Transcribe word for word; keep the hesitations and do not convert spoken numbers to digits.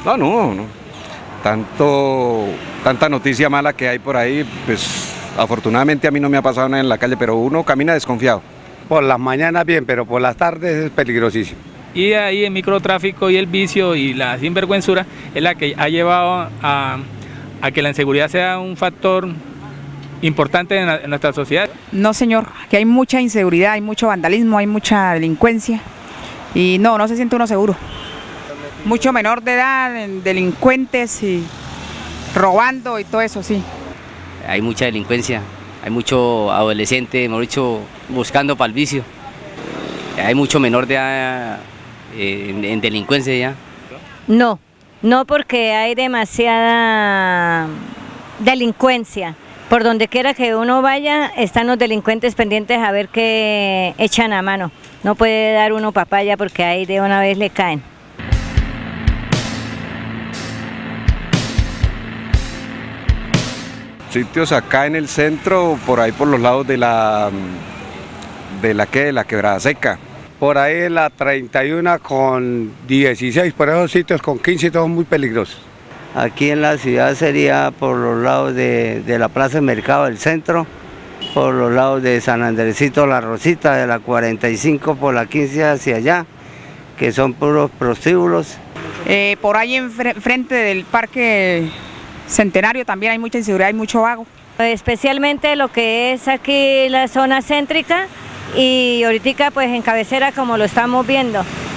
No, no, no. Tanto, tanta noticia mala que hay por ahí, pues afortunadamente a mí no me ha pasado nada en la calle, pero uno camina desconfiado. Por las mañanas bien, pero por las tardes es peligrosísimo. Y ahí el microtráfico y el vicio y la sinvergüenzura es la que ha llevado a, a que la inseguridad sea un factor importante en, la, en nuestra sociedad. No, señor, que hay mucha inseguridad, hay mucho vandalismo, hay mucha delincuencia y no, no se siente uno seguro. Mucho menor de edad, delincuentes y robando y todo eso, sí. Hay mucha delincuencia, hay mucho adolescente, mejor dicho, buscando para el vicio. Hay mucho menor de edad eh, en, en delincuencia ya. No, no porque hay demasiada delincuencia. Por donde quiera que uno vaya, están los delincuentes pendientes a ver qué echan a mano. No puede dar uno papaya porque ahí de una vez le caen. Sitios acá en el centro, por ahí por los lados de la, de la, ¿qué? De la Quebrada Seca. Por ahí en la treinta y uno con dieciséis, por esos sitios con quince, todos muy peligrosos. Aquí en la ciudad sería por los lados de, de la Plaza de Mercado del Centro, por los lados de San Andresito, La Rosita, de la cuarenta y cinco por la quince hacia allá, que son puros prostíbulos. Eh, por ahí en frente del Parque Centenario también hay mucha inseguridad, hay mucho vago. Especialmente lo que es aquí la zona céntrica y ahorita pues en cabecera como lo estamos viendo.